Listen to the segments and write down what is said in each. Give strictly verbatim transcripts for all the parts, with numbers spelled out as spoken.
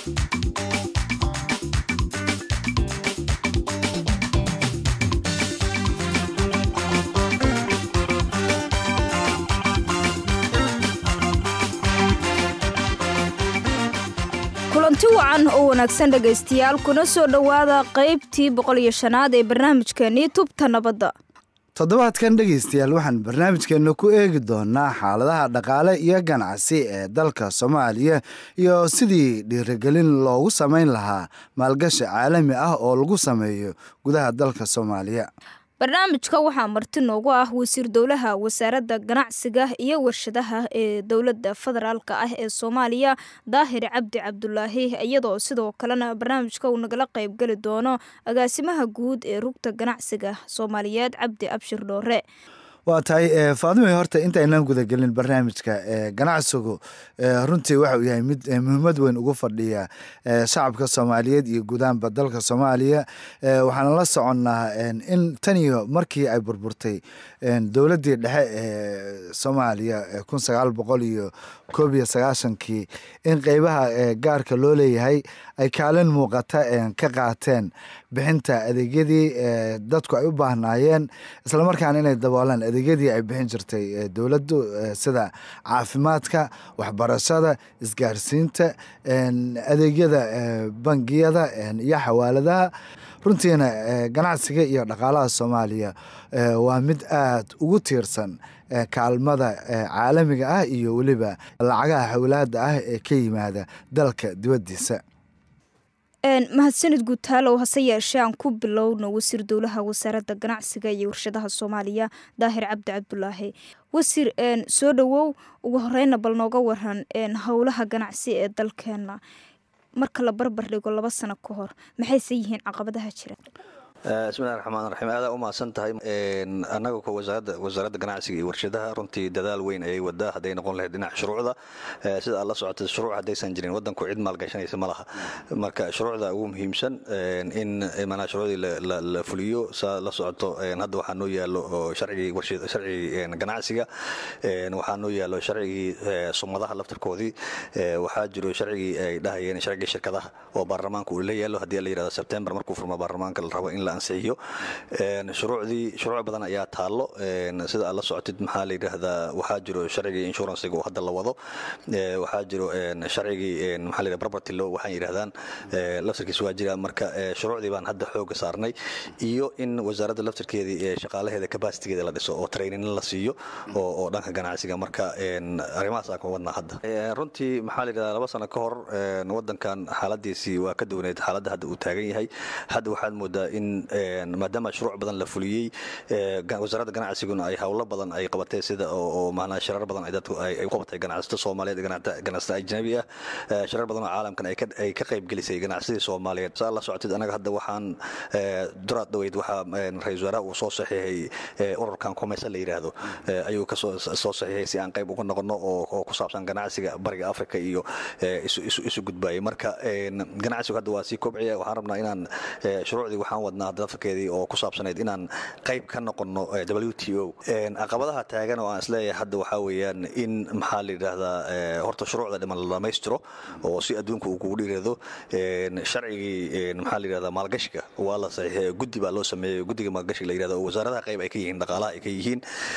kulanti wacan oo wanaagsan dhageystayaal kuna soo dhawaada qaybtii boqol iyo shanaad ee barnaamijkeennii tubta nabadda. toddobaadkan dhegeystayaal waxaan barnaamijkeena ku eegi doonaa xaaladaha dhaqaale iyo ganacsi ee dalka Soomaaliya iyo sidii dhiirigelin loogu sameyn lahaa maalgashi caalami ah oo lagu sameeyo gudaha dalka Soomaaliya. barnaamijka waxaa marti noogu ah wasiir dowlaha wasaaradda ganacsiga iyo warshadaha ee dowladda federaalka ah ee Soomaaliya Daahir Cabdi Cabdulaahi iyadoo sidoo kalena barnaamijka uu nagala qayb gali doono agaasimaha guud ee rugta ganacsiga Soomaaliyeed Cabdi Abshir Dhoore. waa tahay Faadimo horta inta aynaan guda gelin barnaamijka ganacsigu runtii waxa uu yahay mid muhiimad weyn ugu fadhiya shacabka Soomaaliyeed iyo gudaanba dalka Soomaaliya. waxaan la soconnaa in tan iyo markii ay burburtay dowladdii dhexe ee Soomaaliya kun sagaal boqol iyo koob iyo sagaashan-kii in qaybaha gaarka loo leeyahay ay kaalin muuqata ka qaateen bixinta adeegyadii dadku ay u baahnaayeen isla markaana inay daboolaan adeegyadii ay bixin jirtay dowladdu sida caafimaadka, waxbarashada, isgaarsiinta, adeegyada bangiyada iyo xawaaladaha. runtiina ganacsiga iyo dhaqaalaha Soomaaliya waa mid aad ugu tiirsan kaalmada caalamiga ah iyo waliba lacagaha xawlaadda ah ee ka yimaada dalka dibadiisa. mahadsanid guutaalow hase yeeshee aan ku bilowno wasiir dowlaha wasaaradda ganacsiga iyo warshadaha Soomaaliya Daahir Cabdi Cabdulaahi. wasiir soo dhawow ugu horeyna bal nooga waran howlaha ganacsi ee dalkeena marka la barbar dhigo laba sano ka hor maxay yihiin caqabadaha jira? bismillaahir rahmaanir rahiim aad u maasan tahay anaga ko wasaaradda wasaaradda ganacsiga iyo warshadaha runtii dadaal weyn ay wadaa haday noqon lahayd dhinaca shuruucda sida alla socotay shuruuc hadaysan jirin wadanku cid maal gashanaysa malaha marka shuruucda ugu muhiimsan in mana shuruucdi la fuliyo sa la socoto hadda waxa noo yaalo sharci warshad sharci ganacsiga waxa noo yaalo sharci sumadaha laftirkoodii waxa jiro sharci ay dhahayeen sharci shirkadaha oo baarlamaanku uu leeyahay hadii la yiraahdo September markuu furmo baarlamaanka la rabo in ansiyo shuruucdii shuruuc badan ayaa taalo sida alla socotid maxaa la yiraahdaa waxa jiro sharciga insurance-ga oo hadda la wado waxa jiro sharciga maxaa la yiraahdaa property law waxaan yiraahdaan laftirkiisa waa jira marka shuruucdii baan hadda xoog saarnay iyo in wasaaradda laftirkeedii shaqaalaheeda capacity-geeda la dhiso oo training la siiyo oo oo dhanka ganacsiga marka arrimahaas aan ku wadnaa hadda runtii maxaa la yiraahdaa laba sano ka hor wadankan xaaladiisii waa ka duwaneed xaaladda hadda uu taagan yahay hadda waxaad moodaa in maadaama shuruuc badan la fuliyay wasaaradda ganacsiguna ay hawlo badan ay qabatay sida oo macna shirar badan ay dadku ay qabatay ganacsato Soomaaliyeed ganacsato ajnabi ah shirar badan oo caalamkan ay ka ay ka qayb gelisay ganacsiga Soomaaliyeed saa la socotid anaga hadda waxaan duraad dhaweyd waxa ra'iisul wasaaraha uu soo saxiixay ururkan commerce la yiraahdo ayuu ka soo soo saxiixay si aan qayb uga noqono oo ku saabsan ganacsiga bariga Afrika iyo isu isu gudbay marka ganacsigu hadda waa si kobciya waxaan rabnaa inaan shuruucdii waxaan wadnaa dalfakeedii oo ku saabsaneed inaan qayb ka noqono W T O caqabadaha taagan oo aan isleeyahay hadda waxa weeyaan in maxaa la yiraahdaa horta shuruucda dhiman la dhameystiro oo si adduunka uu ugu dhiirado sharcigii maxaa la yiraahdaa maalgashiga waa la saxiixay guddi baa loo sameeyay guddiga maalgashiga la yiraahdo wasaaradaha qayb ay ka yihiin dhaqaalaha ay ka yihiin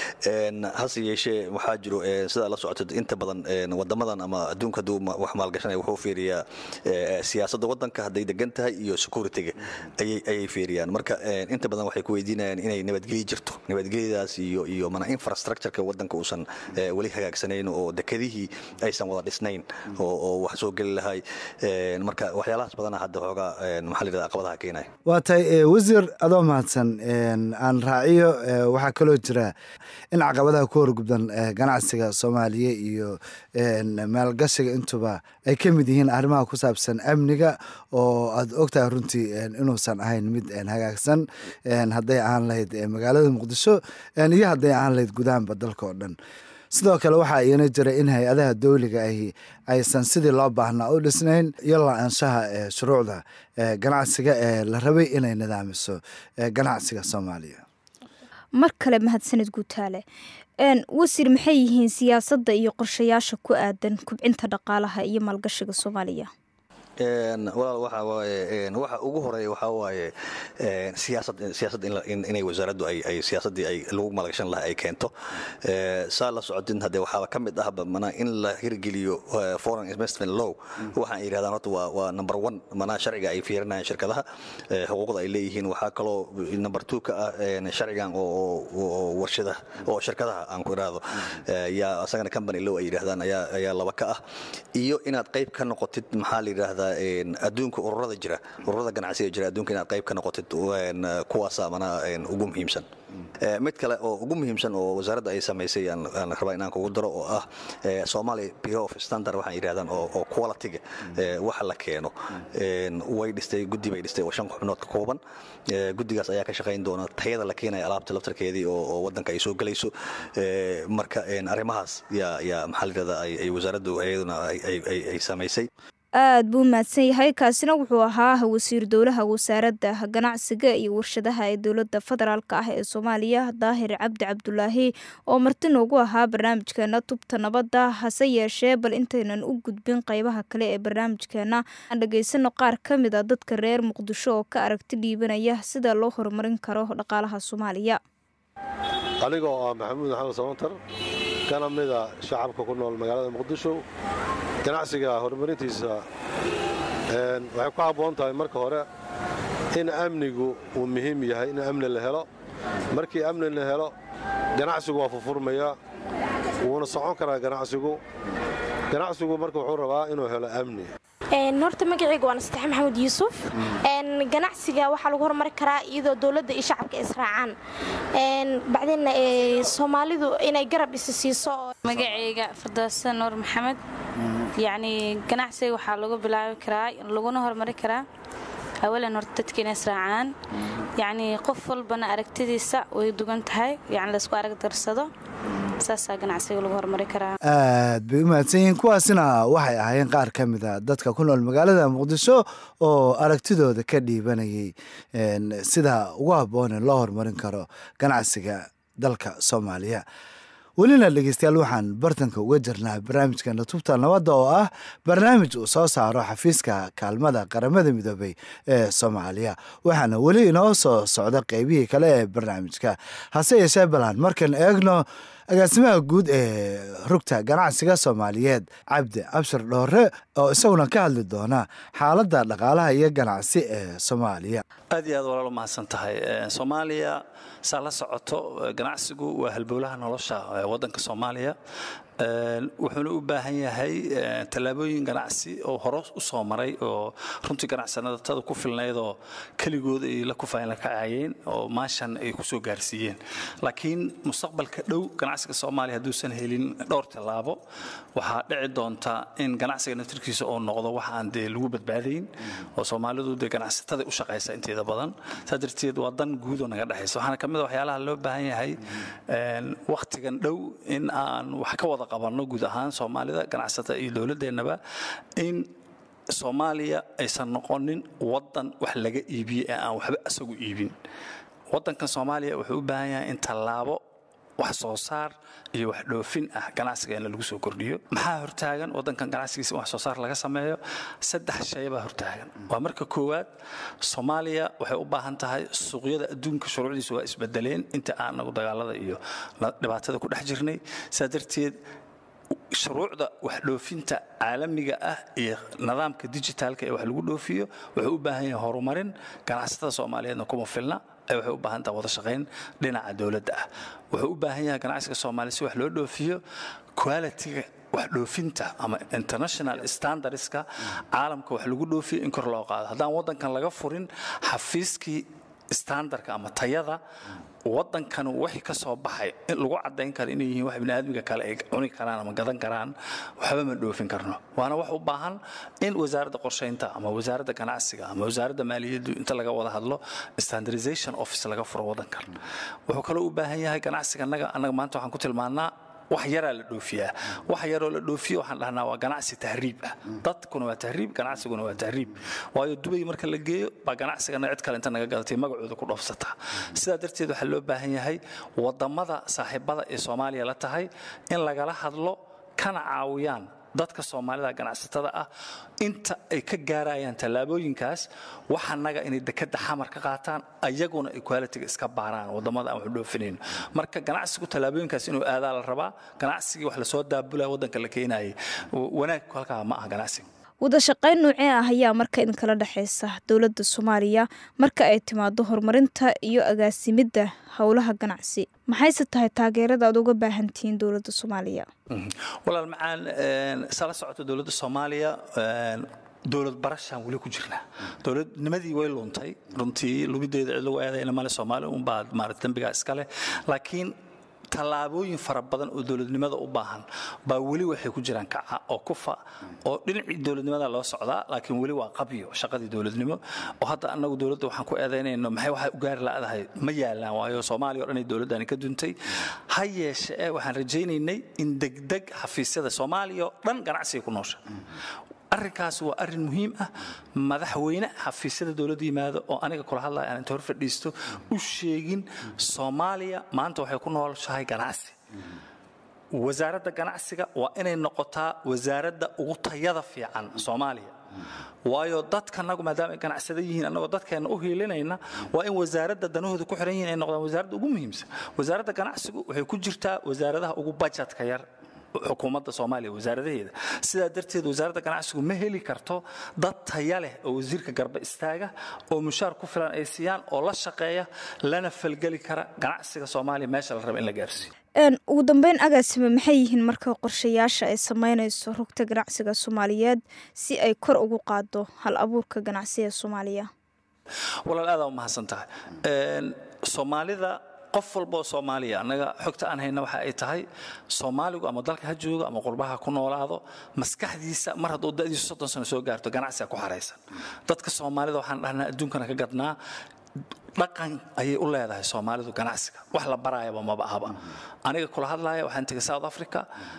hase yeeshee waxaa jiro sida la socotay inta badan wadamadan ama adduunka duu wax maalgashanay wuxuu fiiriyaa siyaasadda wadanka haday degan tahay iyo security-ga ay ay fiiriyaan marka inta badan waxay ku weydiinayaan inay nabadgelyo jirto nabadgelyadaas iyo iyo mana infrastructure-ka wadanka uusan wali hagaagsaneyn oo dekadihii aysan wada dhisnayn oo oo wax soo gali lahay marka waxyaalahaas badan hadda xooga maxaa la yiraahdaa caqabadaha keenay. waa tahay wasiir adoo mahadsan aan raaciyo waxa kaloo jira in caqabadaha ku horgudban ganacsiga Soomaaliya iyo maalgashiga intuba ay ka mid yihiin arrimaha ku saabsan amniga oo aad ogtahay runtii inuusan ahayn mid hagaagsan hadday aan lahayd magaalada Muqdisho iyo hadday aan lahayd gudaanba dalka oo dhan. sidoo kale waxa iyana jira in hay'adaha dawliga ahi aysan sidii loo baahnaa u dhisnayn iyo la'aanshaha shuruucda ganacsiga ee la rabay inay nidaamiso ganacsiga Soomaaliya. mar kale mahadsanid guutaale wasiir maxay yihiin siyaasadda iyo qorshayaasha ku aadan kubcinta dhaqaalaha iyo maalgashiga Soomaaliya? walaal waxa waaye waxa ugu horeeya waxa waaye siyaasad siyaasad inay wasaaraddu ay ay siyaasadii ay lagu maalgashan lahaa ay keento saa la socodin hadee waxa ka mid ah mana in la hirgeliyo foreign investment law waxaan yiraahdaan horta waa waa number one mana sharciga ay fiirinayaan shirkadaha xuquuqda ay leeyihiin waxa kaloo number two ka ah sharcigan oo warshadaha oo shirkadaha aan ku iraado ya asagana company law ay yiraahdaan ayaa ayaa laba ka ah iyo inaad qayb ka noqotid maxaa la yiraahdaa adduunka ururada jira ururada ganacsiga jira adduunka inaad qayb ka noqotid kuwaas amana ugu muhiimsan mid kale oo ugu muhiimsan oo wasaaradda ay samaysay aan rabaa inaan kugu daro oo ah Somali Bureau of Standard waxaan yiraahdaan oo quality-ga waxa la keeno way dhistay guddi bay dhistay oo shan xubnood ka kooban guddigaas ayaa ka shaqayn doona tayada la keenay alaabta laftarkeedii oo wadanka ay soo galayso marka arrimahaas ya ya maxaa la yiraahdaa ay wasaaraddu ayaduna ay ay samaysay aad buu mahadsan yahay kaasina wuxuu ahaa wasiir dowlaha wasaaradda ganacsiga iyo warshadaha ee dowladda federaalka ah ee Soomaaliya Daahir Cabdi Cabdulaahi oo marti noogu ahaa barnaamijkeena tubta nabadda hase yeeshee bal intaynan u gudbin qaybaha kale ee barnaamijkeena aan dhageysano qaar ka mid ah dadka reer Muqdisho oo ka aragti dhiibanaya sida loo horumarin karo dhaqaalaha Soomaaliya anigoo ah Maxamuud Maxamed Samantar kana mid ah shacabka ku nool magaalada Muqdisho ganacsiga horumarintiisa waxay ku habboon tahay marka hore in amnigu uu muhiim yahay in amni la helo markii amni la helo ganacsigu waa furfurmaya wuuna socon karaa ganacsigu ganacsigu marka wuxuu rabaa inuu helo amni horta magacayga waa Nastax Maxamed Yuusuf ganacsiga waxaa lagu horumari karaa iyadoo dowladda iyo shacabka israacaan bacdina Soomaalidu inay garab is siiso magacayga Fardaasan Nuur Maxamed يعني ganacsiga waxaa lagu bilaabi karaa laguna horumari karaa awalan horta dadkina israacaan يعني qof walbana aragtidiisa way dugan tahay يعني la isku arag darsado saasa ganacsiga lagu horumari karaa aad bay u mahadsanyihiin kuwaasina waxay ahaayeen qaar ka mid a dadka ku nool magaalada Muqdisho oo aragtidooda ka dhiibanayay sida ugu habboon loo horumarin karo ganacsiga dalka Soomaaliya welina dhegeystayaal waxaan bartanka uga jirnaa barnaamijkeena tubta nabadda oo ah barnaamij uu soo saaro xafiiska kaalmada qaramada midoobay ee Soomaaliya waxaana weli inoo soo socda qaybihii kale ee barnaamijka hase yeeshee balan markan eegno agaasimaha guud ee rugta ganacsiga Soomaaliyeed Cabdi Abshir Dhoore oo isaguna ka hadli doona xaaladda dhaqaalaha iyo ganacsi ee Soomaaliya aad iyo aad walaal ma hadsan tahay Soomaaliya sala socoto ganacsigu waa halbowlaha nolosha wadanka Soomaaliya wuxuuna u baahan yahay talaabooyin ganacsi oo hore u soo maray oo runtii ganacsatada ku filnayd oo kaligood ay la ku faa'iido ka caayeen oo maashan ay ku soo gaarsiiyeen laakiin mustaqbalka dhow ganacsiga Soomaaliya haduusan helin dhowr talaabo waxa dhici doonta in ganacsiga naftirkiisa oo noqdo wax aan de lagu badbaadin oo Soomaalidu de ganacsatada u shaqeysa inteeda badan sadarteed wadan guud oo naga dhaxayso waxaana kamid ah waxyaalaha loo baahan yahay waqtigan dhow in aan wax ka wada qabanno guud ahaan Soomaalida ganacsatada iyo dawladeenaba in Soomaaliya aysan noqonin wadan wax laga iibiyo ee aan waxba asagu iibin wadankan Soomaaliya wuxuu u baahan yahay in talaabo wax soo saar iyo wax dhoofin ah ganacsiga in lagu soo kordhiyo maxaa hortaagan wadankan ganacsigiisa wax soo saar laga sameeyo saddex shay baa hortaagan waa marka koowaad Soomaaliya waxay u baahan tahay suuqyada adduunka shuruucdiisu waa isbedeleen inta aan nagu dagaalada iyo dhibaatada ku dhex jirnay sadarteed shuruucda wax dhoofinta caalamiga ah iyo nidaamka digitalka ee wax lagu dhoofiyo wuxuu u baahan yahay horumarin ganacsatada Soomaaliyeedna kuma filna ay waxay u baahan tahay wada shaqayn dhinaca dawladda ah wuxuu u baahan yahay ganacsiga Soomaaliya si wax loo dhoofiyo quality wax dhoofinta ama international standardska caalamka wax lagu dhoofiyo in kor loo qaado hadaan wadankan laga furin xafiiskii standardka ama tayada wadankan wixii ka soo baxay in lagu cadeyn karo inay yihiin wax bini'aadmiga kale ay cuni karaan ama gadan karaan waxba ma dhoofin karno waana wax u baahan in wasaaradda qorsheynta ama wasaaradda ganacsiga ama wasaaradda maaliyadda inta laga wada hadlo standardization office laga furo wadankan wuxuu kale u baahan yahay ganacsiga anaga anaga maanta waxaan ku tilmaanaa wax yar la dhoofiyaa wax yar oo la dhoofiyo waxaan dhahnaa waa ganacsi tahriib ah dadkuna waa tahriib ganacsiguna waa tahriib waayo Dubai marka la geeyo ba ganacsigana cid kale inta naga gadatay magacooda ku dhoofsata sidaa darteed waxa loo baahan yahay wadamada saaxiibada ee Soomaaliya la tahay in laga la hadlo kana caawiyaan dadka Soomaalida ganacsatada ah inta ay ka gaarayaan talaabooyinkaas waxa naga inay dekada xamar ka qaataan ayaguna equality iska baaraan wadamada aan wax dhoofinayno marka ganacsigu talaabooyinkaas inuu aad la rabaa ganacsiga wax la soo daabulay wadanka la keenayay wanaag halka ma aha ganacsiga wada shaqayn noocee ah ayaa marka in kala dhaxaysa dawladda Soomaaliya marka ay timaado horumarinta iyo agaasimida hawlaha ganacsi maxay tahay taageerada aad uga baahan tihiin dawladda Soomaaliya walaal macaan sala socoto dawladda Soomaaliya dawlad barashaan wali ku jirnaa dawladnimadii way luntay runtii lugideeda cid lagu aaday in male Soomaaliya un baad maartay dambiga iska leh laakiin talaabooyin fara badan oo dawladnimada u baahan baa wali waxay ku jiraan kaca oo kufa oo dhinacii dawladnimada loo socdaa laakiin wali waa qabyo shaqadii dawladnimo oo hadda anagu dawladda waxaan ku eedeynayno maxay waxa u gaar laadahay ma yaalaan waayo Soomaaliya oo dhan ay dawladdan ka duntay hayeeshee waxaan rajaynaynay in degdeg xafiisyada Soomaaliya oo dhan ganacsiga ku noosha arrinkaas waa arrin muhiim ah madaxweyne xafiisyada dawladda yimaado oo aniga kula hadlay aan inta hor fadhiisto u sheegin Soomaaliya maanta waxay ku noolshahay ganacsi wasaaradda ganacsiga waa inay noqotaa wasaaradda ugu tayada fiican Soomaaliya waayo dadka nagu maadaama ganacsada yihiin anagoo dadkeena u heelinayna waa in wasaaradda danahooda ku xiran yihiin ay noqdaan wasaaradda ugu muhiimsan wasaaradda ganacsigu waxay ku jirtaa wasaaradaha ugu budgetka yar xukuumadda Soomaaliya wasaaradaheeda sida darteed wasaaradda ganacsigu ma heli karto dad tayo leh oo wasiirka garba istaaga oo mushaar ku filan ay siiyaan oo la shaqeeya lana falgali kara ganacsiga Soomaaliya meesha la rabo in la gaarsiiyo een ugu dambeyn agaasima maxay yihiin marka qorshayaasha ay sameynayso rugta ganacsiga Soomaaliyeed si ay kor ugu qaado hal abuurka ganacsiga Soomaaliya walaal aad u mahadsantahay een Soomaalida qof walba Soomaaliya anaga xogta aan hayna waxa ay tahay Soomaaligu ama dalka ha joogo ama qurbaha ku noolaado maskaxdiisa mar hadduu da'diisu soddon sano soo gaarto ganacsiga ku xareysan dadka Soomaalida waxaan dhahnaa adduunkana ka gadnaa dhaqan ayay u leedahay Soomaalidu ganacsiga wax la baraayaba ma baahaba aniga kula hadlaaya waxaan tagay South Africa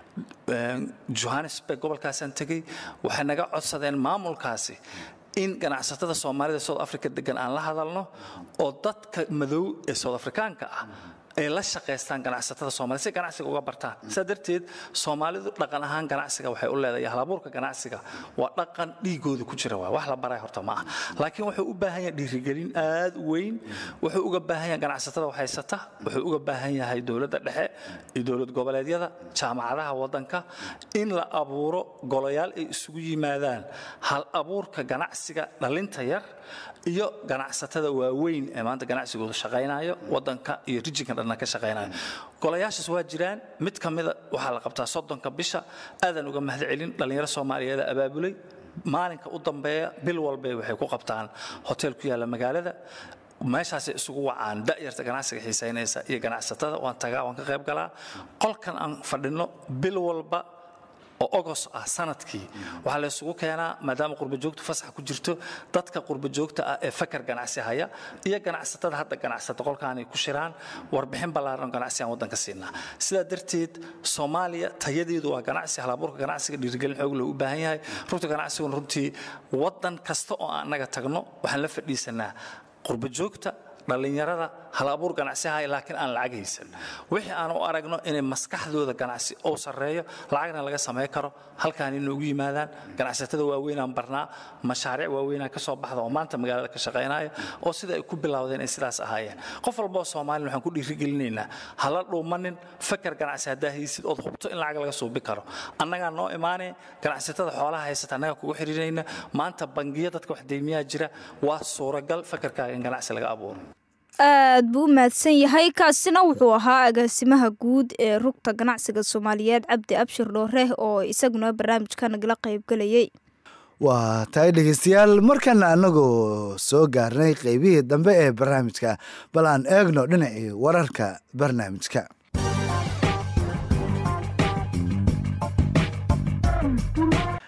Johannesburg gobolkaasaan tagay waxay naga codsadeen maamulkaasi in ganacsatada Soomaalida South Africa degan aan la hadalno oo dadka madow ee South Africaanka ah ay la shaqeystaan ganacsatada Soomaaliya si ganacsiga uga bartaan sadarteed Soomaalidu dhaqan ahaan ganacsiga waxay u leedahay halabuurka ganacsiga waa dhaqan dhiigooda ku jira wax la baray horta ma aha laakiin wuxuu u baahan yahay dhiirigelin aad u weyn wuxuu uga baahan yahay ganacsatada wax haysata wuxuu uga baahan yahay dawladda dhexe iyo dawlad goboleedyada jaamacadaha wadanka in la abuuro golayaal ay isugu yimaadaan hal abuurka ganacsiga dhalinta yar iyo ganacsatada waaweyn ee maanta ganacsigooda shaqeynayo wadanka iyo rijinka dhan ka shaqeynayo golayaashaas waa jiraan mid kamida waxa la qabtaa soddonka bisha aadan uga mahadcelin dhalinyaro Soomaaliyeed abaabulay maalinka u dambeeya bil walba waxay ku qabtaan hotel ku yaala magaalada meeshaas isugu wacaan da'yarta ganacsiga xiisaynaysa iyo ganacsatada waan tagaa waan ka qayb galaa qolkan aan fadhino bil walba oo August ah sanadkii waxa la isugu keenaa maadaama qurba joogtu fasax ku jirto dadka qurba joogta ah ee fakar ganacsi haya iyo ganacsatada hadda ganacsatada qolkaan ay ku shiraan warbixin balaaran ganacsi aan wadanka siinaa sida darteed Soomaaliya tayadeedu waa ganacsi halabuurka ganacsiga dhiirigelin xoog leh u baahan yahay rugta ganacsigu runtii wadan kasta oo aan naga tagno waxaan la fadhiisanaa qurba joogta dhalinyarada hal abuur ganacsi hay laakiin aan lacag haysan wixii aan u aragno inay maskaxdooda ganacsi oo sareeyo lacagna laga sameey karo halkaan inuu ugu yimaadaan ganacsatada waaweyn aan barnaa mashaariic waaweyn ka soo baxda oo maanta magaalada ka shaqeynaya oo sida ay ku bilowdeen ay sidaas ahaayeen qof walba oo Soomaali waxaan ku dhiirigelinaynaa hala dhuumanin fakar ganacsi hadaa haysid oo hubto in lacag laga soo bixi karo annaga noo imaanay ganacsatada xoolaha haysata annaga kugu xiriirayna maanta bangiyada dadka wax deymiyaa jira waa suuragal fakarkaaga in ganacsi laga abuuro aad buu mahadsan yahay kaasina wuxuu ahaa agaasimaha guud ee rugta ganacsiga Soomaaliyeed Cabdi Abshir Dhoore oo isaguna barnaamijka nagala qayb galayay waa tahay dhegeystayaal markan anagoo soo gaarnay qaybihii dambe ee barnaamijka bal aan eegno dhinacii wararka barnaamijka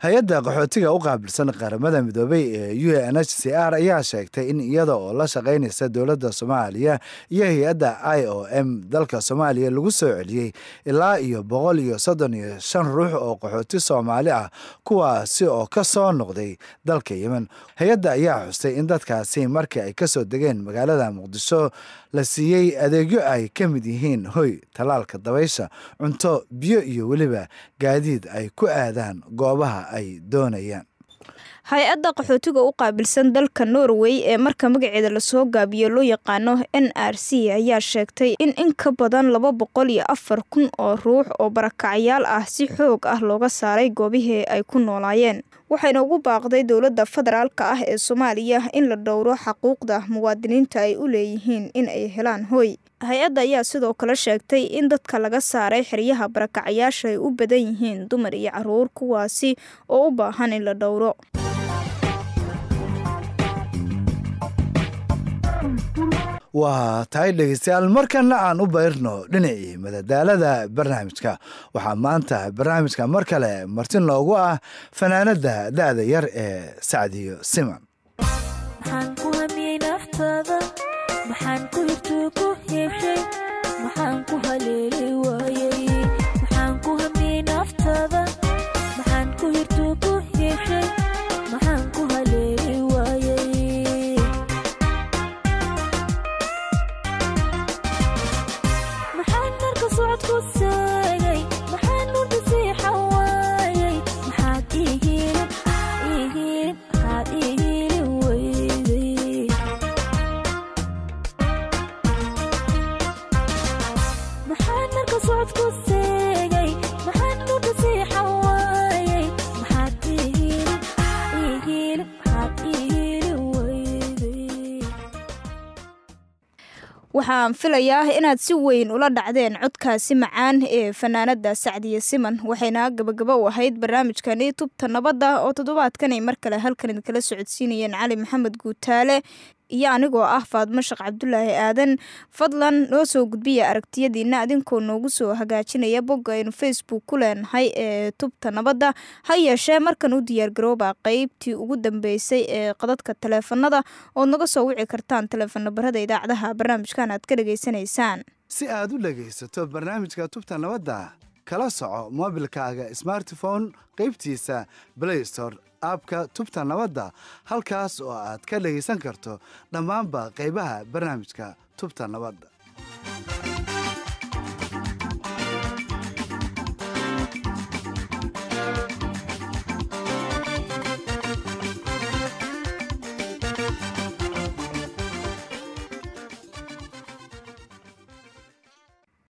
hay-adda qaxootiga u qaabilsan qaramada midoobay ee u n h c r ayaa sheegtay in iyada oo la shaqaynaysa dowladda soomaaliya iyo hay-adda i o m dalka soomaaliya lagu soo celiyey ilaa iyo boqol iyo soddon iyo shan ruux oo qaxooti soomaali ah kuwaasi oo ka soo noqday dalka yemen. hay-adda ayaa xustay in dadkaasi markii ay ka soo degeen magaalada muqdisho la siiyey adeegyo ay ka mid yihiin hoy, talaalka dabaysha, cunto, biyo iyo weliba gaadiid ay ku aadaan goobaha ay doonayaan. hay-adda qaxootiga u qaabilsan dalka Norway ee marka magaceeda lasoo gaabiyo loo yaqaano N R C ayaa sheegtay in in ka badan laba boqol iyo afar kun oo ruux oo barakacyaal ah si xoog ah looga saaray goobihii ay ku noolaayeen. waxayna ugu baaqday dowladda federaalka ah ee Soomaaliya in la dhowro xuquuqda muwaadiniinta ay u leeyihiin in ay helaan hoy. hay-adda ayaa sidoo kale sheegtay in dadka laga saaray xeryaha barakacyaasha ay u badan yihiin dumar iyo caruur kuwaasi oo u baahan in la dhowro. waa tahay dhegeystayaal markana aan u bayrno dhinacii madadaalada barnaamijka. waxaa maanta barnaamijka mar kale marti noogu ah fanaanada da-da yar ee Sacdiyo Siman. maxaan ku hamiyey naftada, maxaan ku hirtuu ku heeshay, maxaan ku haleeli waayey, maxaan ku hamiyey naftada, maxaan ku hirtuu ku heeshay, maxaan ku haleeli waayey. waxaan filayaa inaad si weyn ula dhacdeen codkaasi macaan ee fanaanada Sacdiyo Siman. waxayna gabagaba u ahayd barnaamijkani tubta nabadda oo toddobaadkan ay mar kale halkan idin kala socodsiinayeen Cali Maxamed Guutaale iyo anigoo ah Faadmo Sheekh Cabdullaahi Aadan. fadlan noo soo gudbiya aragtiyadiina adinkoo noogu soo hagaajinaya bogga aynu Facebook ku leenahay ee tubta nabadda. ha yeeshee markan u diyaar garooba qaybtii ugu dambeysay ee qadadka taleefanada oo naga soo wici kartaan taleefan nabarada idaacadaha barnaamijkan aad ka dhageysanaysaan. si aad u dhagaysato barnaamijka tubta nabadda kala soco moobilkaaga smartphone qaybtiisa Play Store aabka tubta nabadda halkaas oo aad ka dhagaysan karto dhammaanba qaybaha barnaamijka tubta nabadda.